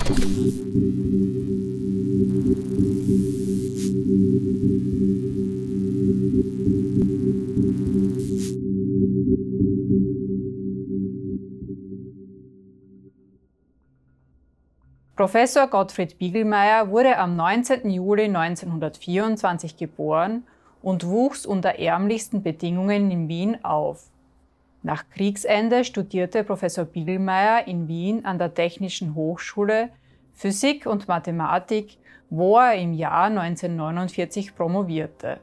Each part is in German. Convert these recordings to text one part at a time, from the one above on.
Professor Gottfried Bigelmeier wurde am 19. Juli 1924 geboren und wuchs unter ärmlichsten Bedingungen in Wien auf. Nach Kriegsende studierte Professor Bigelmeier in Wien an der Technischen Hochschule Physik und Mathematik, wo er im Jahr 1949 promovierte.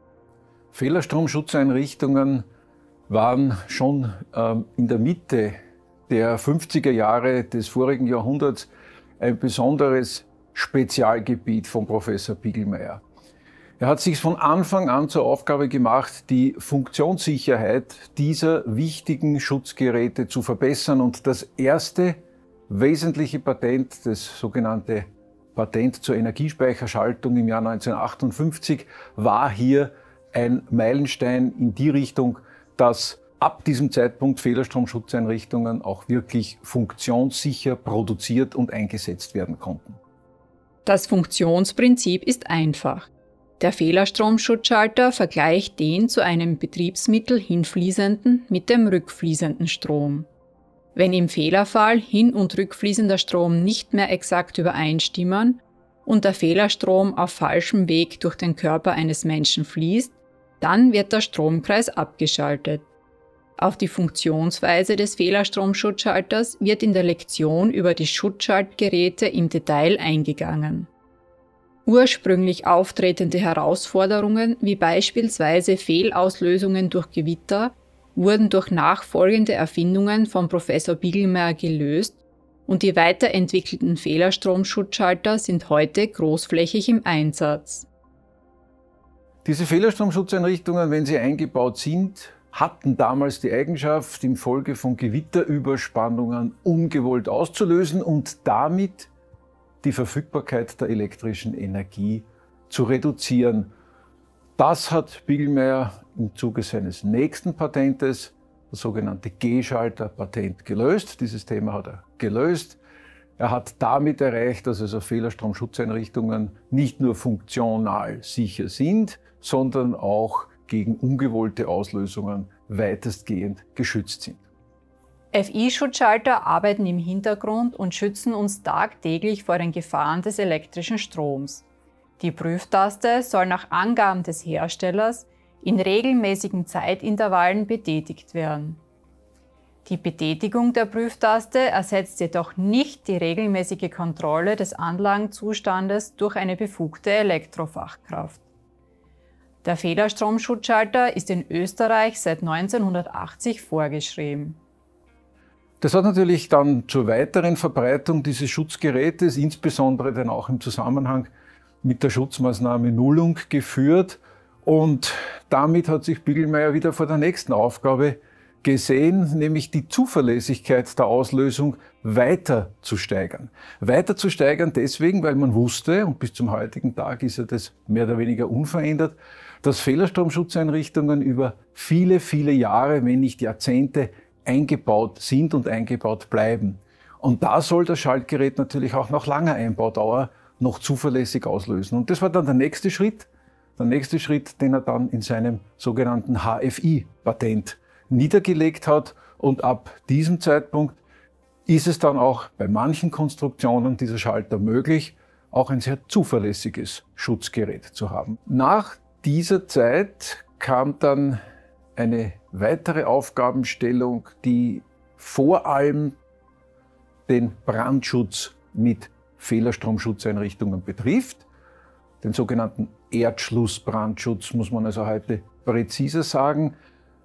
Fehlerstromschutzeinrichtungen waren schon in der Mitte der 50er Jahre des vorigen Jahrhunderts ein besonderes Spezialgebiet von Professor Bigelmeier. Er hat sich von Anfang an zur Aufgabe gemacht, die Funktionssicherheit dieser wichtigen Schutzgeräte zu verbessern. Und das erste wesentliche Patent, das sogenannte Patent zur Energiespeicherschaltung im Jahr 1958, war hier ein Meilenstein in die Richtung, dass ab diesem Zeitpunkt Fehlerstromschutzeinrichtungen auch wirklich funktionssicher produziert und eingesetzt werden konnten. Das Funktionsprinzip ist einfach. Der Fehlerstromschutzschalter vergleicht den zu einem Betriebsmittel hinfließenden mit dem rückfließenden Strom. Wenn im Fehlerfall hin- und rückfließender Strom nicht mehr exakt übereinstimmen und der Fehlerstrom auf falschem Weg durch den Körper eines Menschen fließt, dann wird der Stromkreis abgeschaltet. Auf die Funktionsweise des Fehlerstromschutzschalters wird in der Lektion über die Schutzschaltgeräte im Detail eingegangen. Ursprünglich auftretende Herausforderungen wie beispielsweise Fehlauslösungen durch Gewitter wurden durch nachfolgende Erfindungen von Professor Bigelmeier gelöst und die weiterentwickelten Fehlerstromschutzschalter sind heute großflächig im Einsatz. Diese Fehlerstromschutzeinrichtungen, wenn sie eingebaut sind, hatten damals die Eigenschaft, infolge von Gewitterüberspannungen ungewollt auszulösen und damit die Verfügbarkeit der elektrischen Energie zu reduzieren. Das hat Bigelmeier im Zuge seines nächsten Patentes, das sogenannte G-Schalter-Patent, gelöst. Dieses Thema hat er gelöst. Er hat damit erreicht, dass also Fehlerstromschutzeinrichtungen nicht nur funktional sicher sind, sondern auch gegen ungewollte Auslösungen weitestgehend geschützt sind. FI-Schutzschalter arbeiten im Hintergrund und schützen uns tagtäglich vor den Gefahren des elektrischen Stroms. Die Prüftaste soll nach Angaben des Herstellers in regelmäßigen Zeitintervallen betätigt werden. Die Betätigung der Prüftaste ersetzt jedoch nicht die regelmäßige Kontrolle des Anlagenzustandes durch eine befugte Elektrofachkraft. Der Fehlerstromschutzschalter ist in Österreich seit 1980 vorgeschrieben. Das hat natürlich dann zur weiteren Verbreitung dieses Schutzgerätes, insbesondere dann auch im Zusammenhang mit der Schutzmaßnahme Nullung, geführt. Und damit hat sich Bigelmeier wieder vor der nächsten Aufgabe gesehen, nämlich die Zuverlässigkeit der Auslösung weiter zu steigern. Weiter zu steigern deswegen, weil man wusste, und bis zum heutigen Tag ist ja das mehr oder weniger unverändert, dass Fehlerstromschutzeinrichtungen über viele, viele Jahre, wenn nicht Jahrzehnte, eingebaut sind und eingebaut bleiben. Und da soll das Schaltgerät natürlich auch nach langer Einbaudauer noch zuverlässig auslösen. Und das war dann der nächste Schritt, den er dann in seinem sogenannten HFI-Patent niedergelegt hat. Und ab diesem Zeitpunkt ist es dann auch bei manchen Konstruktionen dieser Schalter möglich, auch ein sehr zuverlässiges Schutzgerät zu haben. Nach dieser Zeit kam dann eine weitere Aufgabenstellung, die vor allem den Brandschutz mit Fehlerstromschutzeinrichtungen betrifft. Den sogenannten Erdschlussbrandschutz muss man also heute präziser sagen.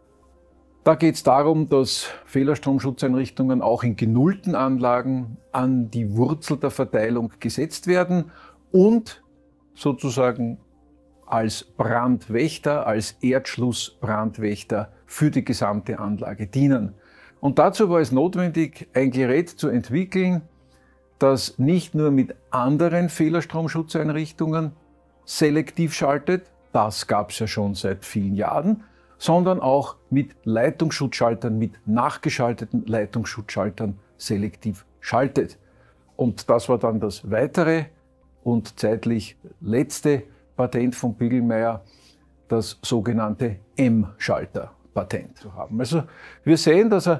Da geht es darum, dass Fehlerstromschutzeinrichtungen auch in genullten Anlagen an die Wurzel der Verteilung gesetzt werden und sozusagen als Brandwächter, als Erdschlussbrandwächter für die gesamte Anlage dienen. Und dazu war es notwendig, ein Gerät zu entwickeln, das nicht nur mit anderen Fehlerstromschutzeinrichtungen selektiv schaltet, das gab es ja schon seit vielen Jahren, sondern auch mit Leitungsschutzschaltern, mit nachgeschalteten Leitungsschutzschaltern selektiv schaltet. Und das war dann das weitere und zeitlich letzte Patent von Bigelmeier, das sogenannte M-Schalter-Patent zu haben. Also wir sehen, dass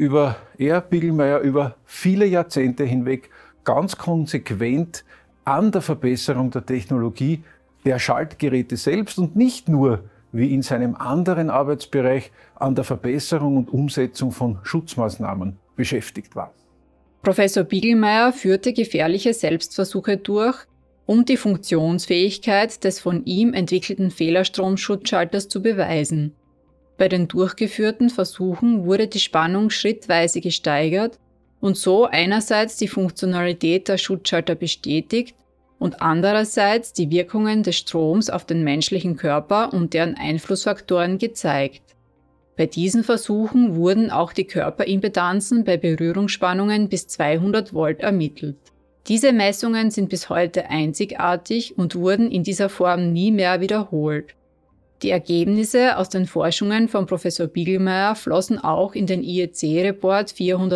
Bigelmeier über viele Jahrzehnte hinweg ganz konsequent an der Verbesserung der Technologie der Schaltgeräte selbst und nicht nur, wie in seinem anderen Arbeitsbereich, an der Verbesserung und Umsetzung von Schutzmaßnahmen beschäftigt war. Professor Bigelmeier führte gefährliche Selbstversuche durch, um die Funktionsfähigkeit des von ihm entwickelten Fehlerstromschutzschalters zu beweisen. Bei den durchgeführten Versuchen wurde die Spannung schrittweise gesteigert und so einerseits die Funktionalität der Schutzschalter bestätigt und andererseits die Wirkungen des Stroms auf den menschlichen Körper und deren Einflussfaktoren gezeigt. Bei diesen Versuchen wurden auch die Körperimpedanzen bei Berührungsspannungen bis 200 Volt ermittelt. Diese Messungen sind bis heute einzigartig und wurden in dieser Form nie mehr wiederholt. Die Ergebnisse aus den Forschungen von Professor Bigelmeier flossen auch in den IEC-Report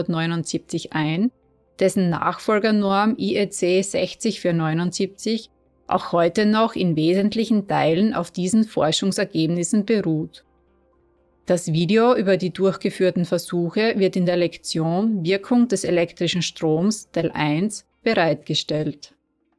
479 ein, dessen Nachfolgernorm IEC 60479 auch heute noch in wesentlichen Teilen auf diesen Forschungsergebnissen beruht. Das Video über die durchgeführten Versuche wird in der Lektion Wirkung des elektrischen Stroms Teil 1 bereitgestellt.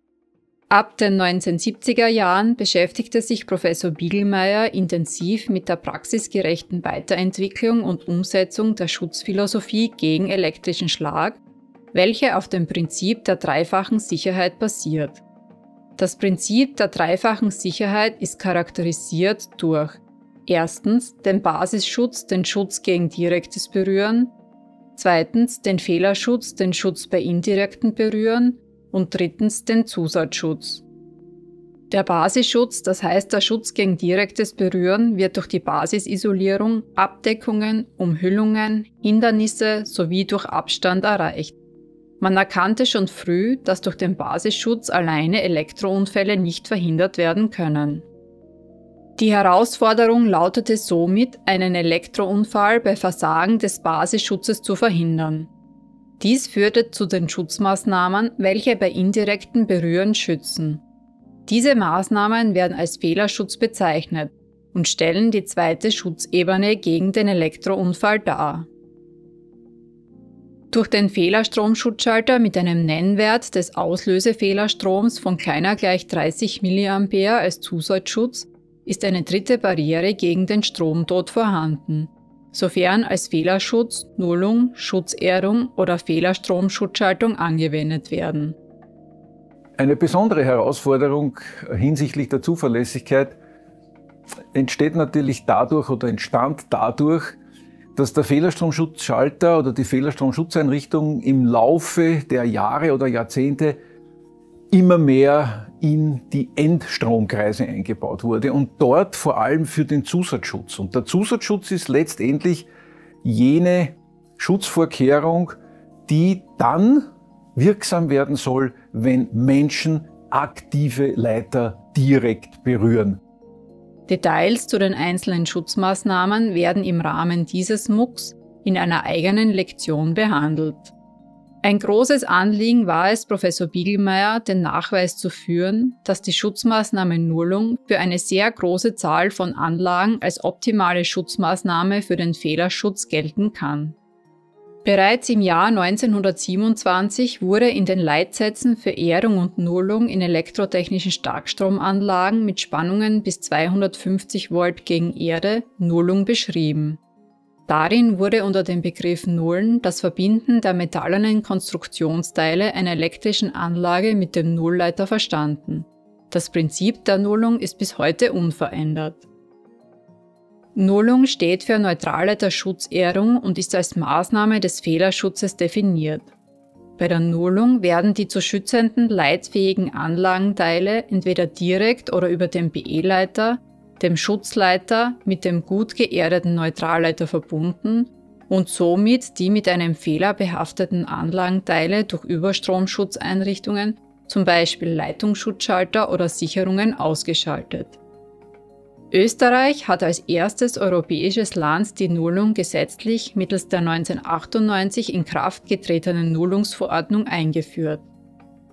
Ab den 1970er Jahren beschäftigte sich Professor Bigelmeier intensiv mit der praxisgerechten Weiterentwicklung und Umsetzung der Schutzphilosophie gegen elektrischen Schlag, welche auf dem Prinzip der dreifachen Sicherheit basiert. Das Prinzip der dreifachen Sicherheit ist charakterisiert durch erstens den Basisschutz, den Schutz gegen direktes Berühren, zweitens den Fehlerschutz, den Schutz bei indirekten Berühren und drittens den Zusatzschutz. Der Basisschutz, das heißt der Schutz gegen direktes Berühren, wird durch die Basisisolierung, Abdeckungen, Umhüllungen, Hindernisse sowie durch Abstand erreicht. Man erkannte schon früh, dass durch den Basisschutz alleine Elektrounfälle nicht verhindert werden können. Die Herausforderung lautete somit, einen Elektrounfall bei Versagen des Basisschutzes zu verhindern. Dies führte zu den Schutzmaßnahmen, welche bei indirekten Berühren schützen. Diese Maßnahmen werden als Fehlerschutz bezeichnet und stellen die zweite Schutzebene gegen den Elektrounfall dar. Durch den Fehlerstromschutzschalter mit einem Nennwert des Auslösefehlerstroms von kleiner gleich 30 mA als Zusatzschutz ist eine dritte Barriere gegen den Stromtod vorhanden, sofern als Fehlerschutz, Nullung, Schutzehrung oder Fehlerstromschutzschaltung angewendet werden. Eine besondere Herausforderung hinsichtlich der Zuverlässigkeit entstand dadurch, dass der Fehlerstromschutzschalter oder die Fehlerstromschutzeinrichtung im Laufe der Jahre oder Jahrzehnte immer mehr in die Endstromkreise eingebaut wurde und dort vor allem für den Zusatzschutz. Und der Zusatzschutz ist letztendlich jene Schutzvorkehrung, die dann wirksam werden soll, wenn Menschen aktive Leiter direkt berühren. Details zu den einzelnen Schutzmaßnahmen werden im Rahmen dieses MOOCs in einer eigenen Lektion behandelt. Ein großes Anliegen war es Professor Bigelmeier, den Nachweis zu führen, dass die Schutzmaßnahme Nullung für eine sehr große Zahl von Anlagen als optimale Schutzmaßnahme für den Fehlerschutz gelten kann. Bereits im Jahr 1927 wurde in den Leitsätzen für Ehrung und Nullung in elektrotechnischen Starkstromanlagen mit Spannungen bis 250 Volt gegen Erde Nullung beschrieben. Darin wurde unter dem Begriff Nullen das Verbinden der metallenen Konstruktionsteile einer elektrischen Anlage mit dem Nullleiter verstanden. Das Prinzip der Nullung ist bis heute unverändert. Nullung steht für Neutralleiterschutzehrung und ist als Maßnahme des Fehlerschutzes definiert. Bei der Nullung werden die zu schützenden leitfähigen Anlagenteile entweder direkt oder über den BE-Leiter, dem Schutzleiter mit dem gut geerdeten Neutralleiter verbunden und somit die mit einem Fehler behafteten Anlagenteile durch Überstromschutzeinrichtungen, zum Beispiel Leitungsschutzschalter oder Sicherungen, ausgeschaltet. Österreich hat als erstes europäisches Land die Nullung gesetzlich mittels der 1998 in Kraft getretenen Nullungsverordnung eingeführt.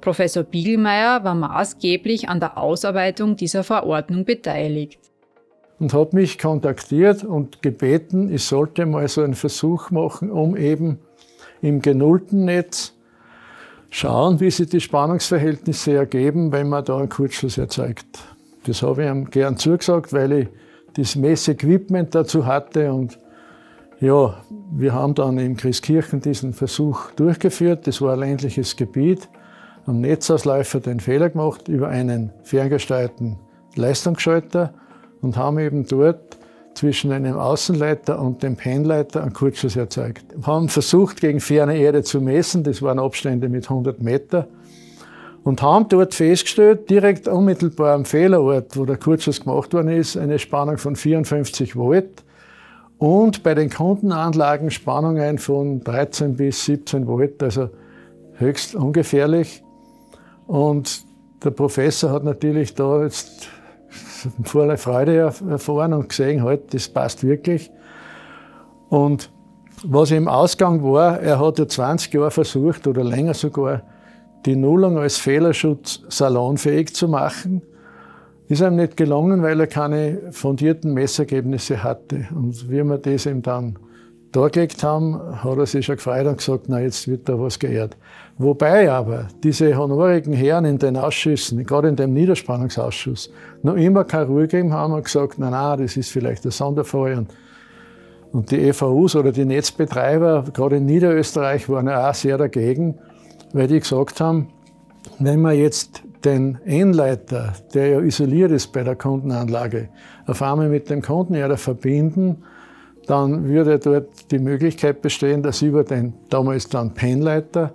Professor Bigelmeier war maßgeblich an der Ausarbeitung dieser Verordnung beteiligt. Und hat mich kontaktiert und gebeten, ich sollte mal so einen Versuch machen, um eben im genullten Netz schauen, wie sich die Spannungsverhältnisse ergeben, wenn man da einen Kurzschluss erzeugt. Das habe ich ihm gern zugesagt, weil ich das Messequipment dazu hatte. Und ja, wir haben dann in Christkirchen diesen Versuch durchgeführt. Das war ein ländliches Gebiet. Am Netzausläufer den Fehler gemacht über einen ferngesteuerten Leistungsschalter und haben eben dort zwischen einem Außenleiter und dem Pennleiter einen Kurzschluss erzeugt. Wir haben versucht, gegen ferne Erde zu messen, das waren Abstände mit 100 Meter, und haben dort festgestellt, direkt unmittelbar am Fehlerort, wo der Kurzschluss gemacht worden ist, eine Spannung von 54 Volt und bei den Kundenanlagen Spannungen von 13 bis 17 Volt, also höchst ungefährlich. Und der Professor hat natürlich da jetzt voller Freude erfahren und gesehen, halt, das passt wirklich. Und was im Ausgang war, er hat ja 20 Jahre versucht, oder länger sogar, die Nullung als Fehlerschutz salonfähig zu machen. Ist ihm nicht gelungen, weil er keine fundierten Messergebnisse hatte. Und wie wir das ihm dann dargelegt haben, hat er sich schon gefreut und gesagt, na, jetzt wird da was geehrt. Wobei aber diese honorigen Herren in den Ausschüssen, gerade in dem Niederspannungsausschuss, noch immer keine Ruhe gegeben haben und gesagt, na, das ist vielleicht ein Sonderfall. Und die EVUs oder die Netzbetreiber, gerade in Niederösterreich, waren ja auch sehr dagegen, weil die gesagt haben, wenn man jetzt den N-Leiter, der ja isoliert ist bei der Kundenanlage, auf einmal mit dem Kundenherd verbinden, dann würde dort die Möglichkeit bestehen, dass über den damals dann Pennleiter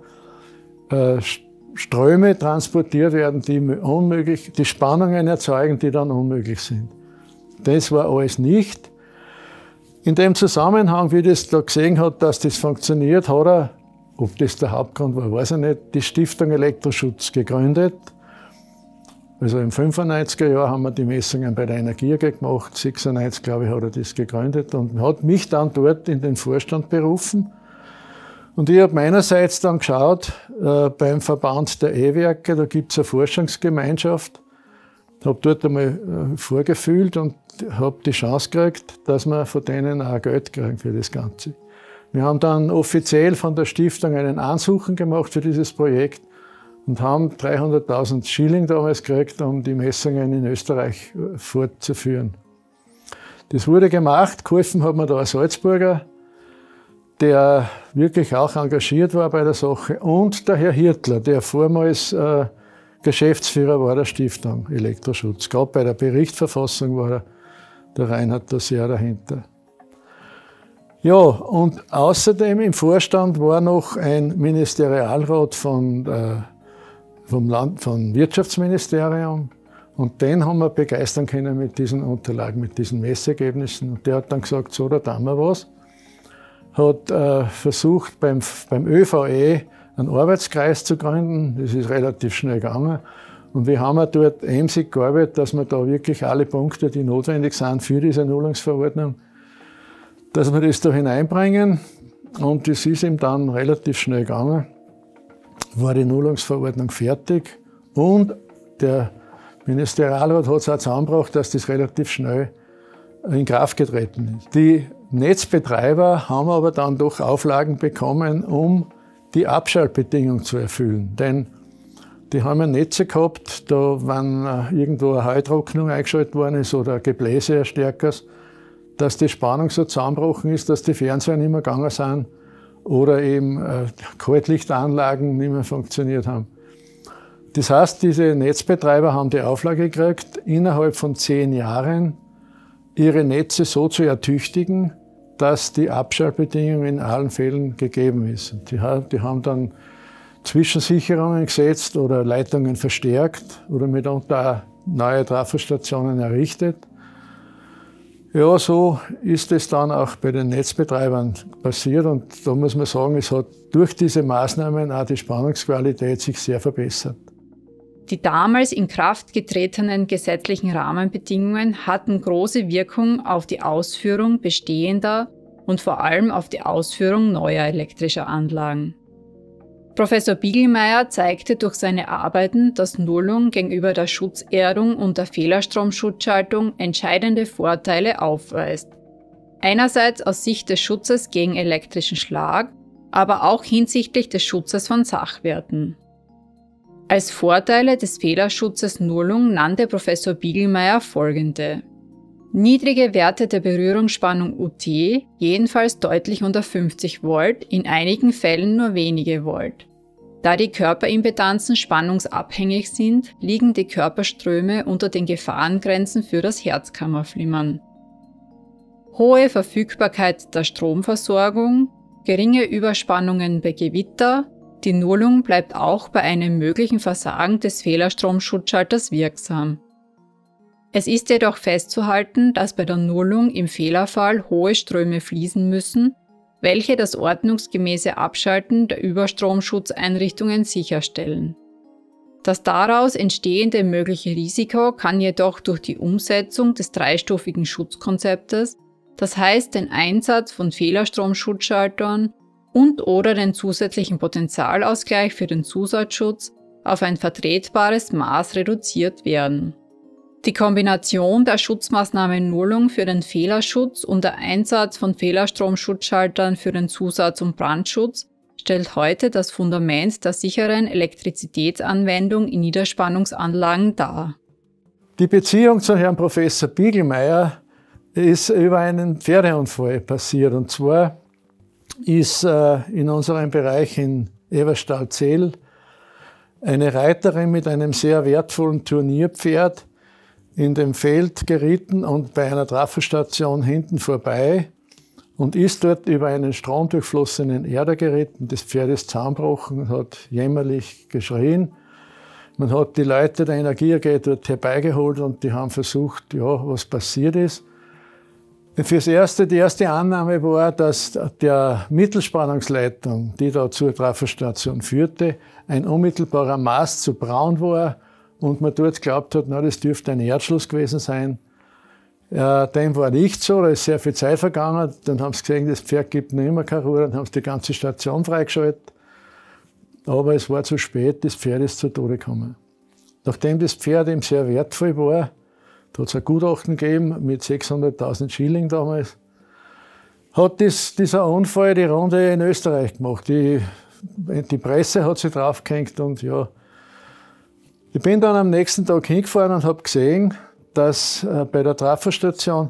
Ströme transportiert werden, die Spannungen erzeugen, die dann unmöglich sind. Das war alles nicht. In dem Zusammenhang, wie das da gesehen hat, dass das funktioniert, hat er, ob das der Hauptgrund war, weiß ich nicht, die Stiftung Elektroschutz gegründet. Also im 95er Jahr haben wir die Messungen bei der Energie AG gemacht, 96, glaube ich, hat er das gegründet und hat mich dann dort in den Vorstand berufen. Und ich habe meinerseits dann geschaut, beim Verband der E-Werke, da gibt es eine Forschungsgemeinschaft, habe dort einmal vorgefühlt und habe die Chance gekriegt, dass wir von denen auch Geld kriegen für das Ganze. Wir haben dann offiziell von der Stiftung einen Ansuchen gemacht für dieses Projekt und haben 300.000 Schilling damals gekriegt, um die Messungen in Österreich fortzuführen. Das wurde gemacht, geholfen hat mir da ein Salzburger, der wirklich auch engagiert war bei der Sache, und der Herr Hirtler, der vormals Geschäftsführer war der Stiftung Elektroschutz. Gerade bei der Berichtverfassung war der Reinhard da sehr dahinter. Ja, und außerdem im Vorstand war noch ein Ministerialrat vom Wirtschaftsministerium, und den haben wir begeistern können mit diesen Unterlagen, mit diesen Messergebnissen. Und der hat dann gesagt, so, da tun wir was. Hat versucht, beim ÖVE einen Arbeitskreis zu gründen. Das ist relativ schnell gegangen. Und wir haben dort emsig gearbeitet, dass wir da wirklich alle Punkte, die notwendig sind für diese Nullungsverordnung, dass wir das da hineinbringen. Und das ist ihm dann relativ schnell gegangen. War die Nullungsverordnung fertig. Und der Ministerialrat hat es auch zusammengebracht, dass das relativ schnell in Kraft getreten ist. Die Netzbetreiber haben aber dann doch Auflagen bekommen, um die Abschaltbedingungen zu erfüllen. Denn die haben ja Netze gehabt, da wenn irgendwo eine Heutrocknung eingeschaltet worden ist oder ein Gebläseerstärker, dass die Spannung so zusammengebrochen ist, dass die Fernseher nicht mehr gegangen sind oder eben Kaltlichtanlagen nicht mehr funktioniert haben. Das heißt, diese Netzbetreiber haben die Auflage gekriegt, innerhalb von 10 Jahren ihre Netze so zu ertüchtigen, dass die Abschaltbedingung in allen Fällen gegeben ist. Die haben dann Zwischensicherungen gesetzt oder Leitungen verstärkt oder mitunter auch neue Trafostationen errichtet. Ja, so ist es dann auch bei den Netzbetreibern passiert, und da muss man sagen, es hat durch diese Maßnahmen auch die Spannungsqualität sich sehr verbessert. Die damals in Kraft getretenen gesetzlichen Rahmenbedingungen hatten große Wirkung auf die Ausführung bestehender und vor allem auf die Ausführung neuer elektrischer Anlagen. Professor Biegelmeier zeigte durch seine Arbeiten, dass Nullung gegenüber der Schutzerdung und der Fehlerstromschutzschaltung entscheidende Vorteile aufweist. Einerseits aus Sicht des Schutzes gegen elektrischen Schlag, aber auch hinsichtlich des Schutzes von Sachwerten. Als Vorteile des Fehlerschutzes Nullung nannte Professor Biegelmeier folgende: niedrige Werte der Berührungsspannung UT, jedenfalls deutlich unter 50 Volt, in einigen Fällen nur wenige Volt. Da die Körperimpedanzen spannungsabhängig sind, liegen die Körperströme unter den Gefahrengrenzen für das Herzkammerflimmern. Hohe Verfügbarkeit der Stromversorgung, geringe Überspannungen bei Gewitter, die Nullung bleibt auch bei einem möglichen Versagen des Fehlerstromschutzschalters wirksam. Es ist jedoch festzuhalten, dass bei der Nullung im Fehlerfall hohe Ströme fließen müssen, welche das ordnungsgemäße Abschalten der Überstromschutzeinrichtungen sicherstellen. Das daraus entstehende mögliche Risiko kann jedoch durch die Umsetzung des dreistufigen Schutzkonzeptes, das heißt den Einsatz von Fehlerstromschutzschaltern und/oder den zusätzlichen Potentialausgleich für den Zusatzschutz, auf ein vertretbares Maß reduziert werden. Die Kombination der Schutzmaßnahme Nullung für den Fehlerschutz und der Einsatz von Fehlerstromschutzschaltern für den Zusatz- und Brandschutz stellt heute das Fundament der sicheren Elektrizitätsanwendung in Niederspannungsanlagen dar. Die Beziehung zu Herrn Professor Biegelmeier ist über einen Pferdeunfall passiert. Und zwar ist in unserem Bereich in Everstal-Zell eine Reiterin mit einem sehr wertvollen Turnierpferd in dem Feld geritten und bei einer Trafostation hinten vorbei und ist dort über einen stromdurchflossenen Erder geritten. Das Pferd ist zusammengebrochen und hat jämmerlich geschrien. Man hat die Leute der Energie AG dort herbeigeholt und die haben versucht, ja, was passiert ist. Die erste Annahme war, dass der Mittelspannungsleitung, die da zur Trafostation führte, ein unmittelbarer Mast zu braun war und man dort glaubt hat, na, das dürfte ein Erdschluss gewesen sein. Dem war nicht so, da ist sehr viel Zeit vergangen. Dann haben sie gesehen, das Pferd gibt noch immer keine Ruhe, dann haben sie die ganze Station freigeschaltet. Aber es war zu spät, das Pferd ist zu Tode gekommen. Nachdem das Pferd ihm sehr wertvoll war, da hat es ein Gutachten gegeben mit 600.000 Schilling damals, hat dieser Unfall die Runde in Österreich gemacht. Die Presse hat sich draufgehängt und ja. Ich bin dann am nächsten Tag hingefahren und habe gesehen, dass bei der Trafostation,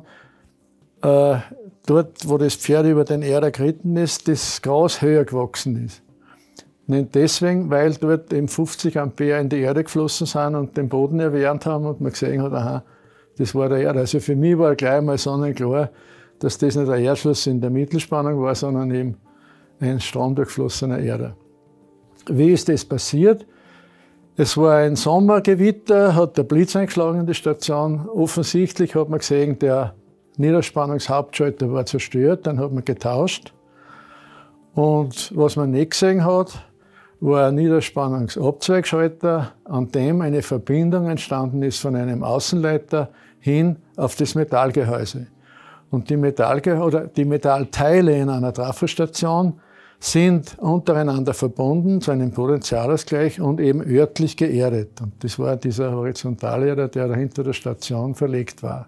dort wo das Pferd über den Erder geritten ist, das Gras höher gewachsen ist. Nicht deswegen, weil dort eben 50 Ampere in die Erde geflossen sind und den Boden erwärmt haben und man gesehen hat, aha, das war der Erde. Also für mich war gleich mal sonnenklar, dass das nicht ein Erdschluss in der Mittelspannung war, sondern eben ein stromdurchflossener Erder. Wie ist das passiert? Es war ein Sommergewitter, hat der Blitz eingeschlagen in die Station. Offensichtlich hat man gesehen, der Niederspannungshauptschalter war zerstört, dann hat man getauscht. Und was man nicht gesehen hat, war ein Niederspannungsabzweigschalter, an dem eine Verbindung entstanden ist von einem Außenleiter hin auf das Metallgehäuse. Und die Metallteile in einer Trafostation sind untereinander verbunden zu einem Potentialausgleich und eben örtlich geerdet. Und das war dieser Horizontalerder, der hinter der Station verlegt war.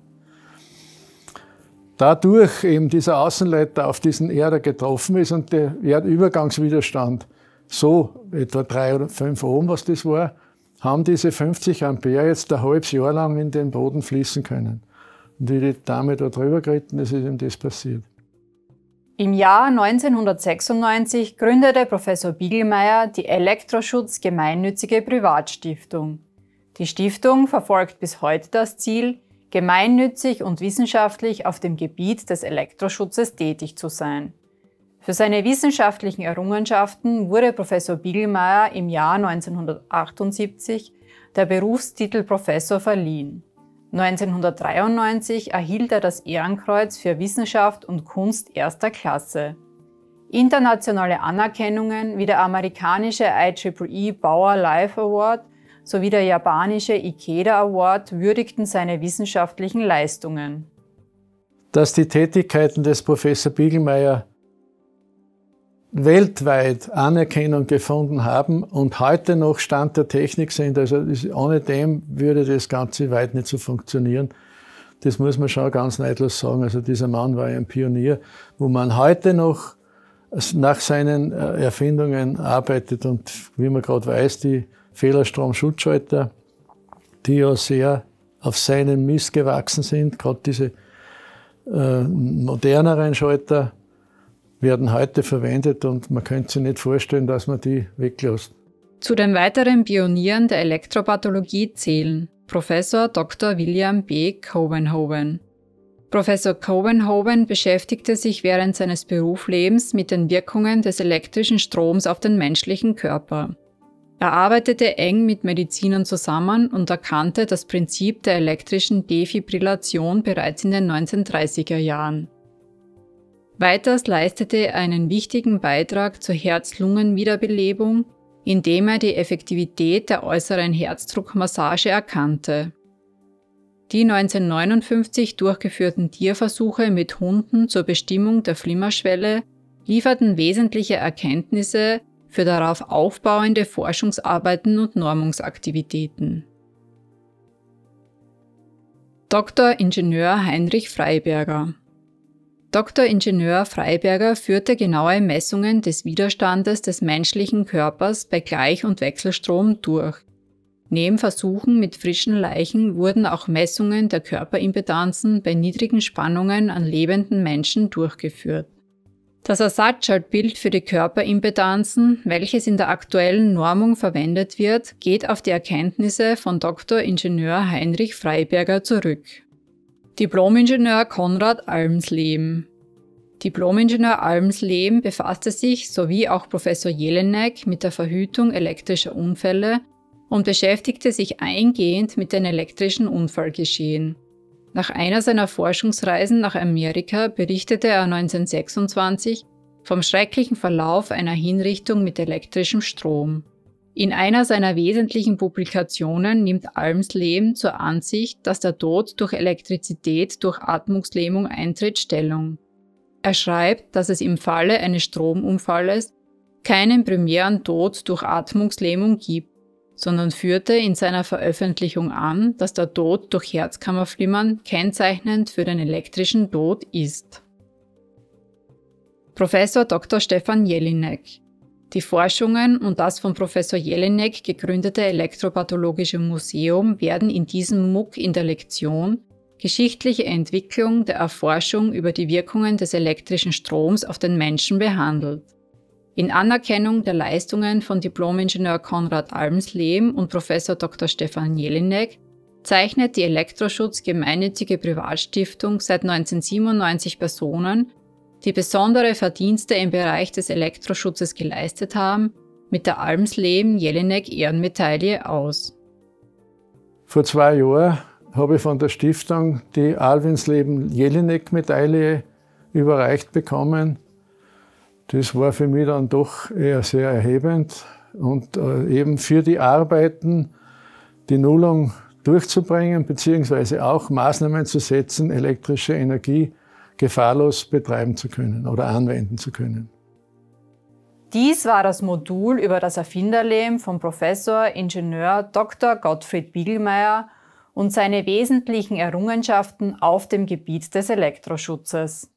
Dadurch eben dieser Außenleiter auf diesen Erder getroffen ist und der Erdübergangswiderstand so etwa 3 oder 5 Ohm, was das war, haben diese 50 Ampere jetzt ein halbes Jahr lang in den Boden fließen können. Und wie die Dame da drüber geritten ist, ist ihm das passiert. Im Jahr 1996 gründete Professor Biegelmeier die Elektroschutz Gemeinnützige Privatstiftung. Die Stiftung verfolgt bis heute das Ziel, gemeinnützig und wissenschaftlich auf dem Gebiet des Elektroschutzes tätig zu sein. Für seine wissenschaftlichen Errungenschaften wurde Professor Biegelmeier im Jahr 1978 der Berufstitel Professor verliehen. 1993 erhielt er das Ehrenkreuz für Wissenschaft und Kunst erster Klasse. Internationale Anerkennungen wie der amerikanische IEEE Bauer Life Award sowie der japanische Ikeda Award würdigten seine wissenschaftlichen Leistungen. Dass die Tätigkeiten des Professor Biegelmeier weltweit Anerkennung gefunden haben und heute noch Stand der Technik sind. Also ohne dem würde das Ganze weit nicht so funktionieren. Das muss man schon ganz neidlos sagen. Also dieser Mann war ein Pionier, wo man heute noch nach seinen Erfindungen arbeitet. Und wie man gerade weiß, die Fehlerstromschutzschalter, die ja sehr auf seinen Mist gewachsen sind, gerade diese moderneren Schalter, werden heute verwendet und man könnte sich nicht vorstellen, dass man die weglässt. Zu den weiteren Pionieren der Elektropathologie zählen Professor Dr. William B. Couwenhoven. Professor Couwenhoven beschäftigte sich während seines Berufslebens mit den Wirkungen des elektrischen Stroms auf den menschlichen Körper. Er arbeitete eng mit Medizinern zusammen und erkannte das Prinzip der elektrischen Defibrillation bereits in den 1930er Jahren. Weiters leistete er einen wichtigen Beitrag zur Herz-Lungen-Wiederbelebung, indem er die Effektivität der äußeren Herzdruckmassage erkannte. Die 1959 durchgeführten Tierversuche mit Hunden zur Bestimmung der Flimmerschwelle lieferten wesentliche Erkenntnisse für darauf aufbauende Forschungsarbeiten und Normungsaktivitäten. Dr. Ingenieur Heinrich Freiberger. Dr. Ingenieur Freiberger führte genaue Messungen des Widerstandes des menschlichen Körpers bei Gleich- und Wechselstrom durch. Neben Versuchen mit frischen Leichen wurden auch Messungen der Körperimpedanzen bei niedrigen Spannungen an lebenden Menschen durchgeführt. Das Ersatzschaltbild für die Körperimpedanzen, welches in der aktuellen Normung verwendet wird, geht auf die Erkenntnisse von Dr. Ingenieur Heinrich Freiberger zurück. Diplomingenieur Konrad Almsleben. Diplomingenieur Almsleben befasste sich, sowie auch Professor Jelinek, mit der Verhütung elektrischer Unfälle und beschäftigte sich eingehend mit den elektrischen Unfallgeschehen. Nach einer seiner Forschungsreisen nach Amerika berichtete er 1926 vom schrecklichen Verlauf einer Hinrichtung mit elektrischem Strom. In einer seiner wesentlichen Publikationen nimmt Almsleben zur Ansicht, dass der Tod durch Elektrizität durch Atmungslähmung eintritt, Stellung. Er schreibt, dass es im Falle eines Stromunfalles keinen primären Tod durch Atmungslähmung gibt, sondern führte in seiner Veröffentlichung an, dass der Tod durch Herzkammerflimmern kennzeichnend für den elektrischen Tod ist. Professor Dr. Stefan Jelinek. Die Forschungen und das von Professor Jelinek gegründete Elektropathologische Museum werden in diesem MOOC in der Lektion Geschichtliche Entwicklung der Erforschung über die Wirkungen des elektrischen Stroms auf den Menschen behandelt. In Anerkennung der Leistungen von Diplomingenieur Konrad Almsleben und Professor Dr. Stefan Jelinek zeichnet die Elektroschutz gemeinnützige Privatstiftung seit 1997 Personen, die besondere Verdienste im Bereich des Elektroschutzes geleistet haben, mit der Almsleben-Jelinek-Ehrenmedaille aus. Vor 2 Jahren habe ich von der Stiftung die Almsleben-Jelinek-Medaille überreicht bekommen. Das war für mich dann doch eher sehr erhebend und eben für die Arbeiten, die Nullung durchzubringen, beziehungsweise auch Maßnahmen zu setzen, elektrische Energie gefahrlos betreiben zu können oder anwenden zu können. Dies war das Modul über das Erfinderleben von Professor Ingenieur Dr. Gottfried Bigelmeier und seine wesentlichen Errungenschaften auf dem Gebiet des Elektroschutzes.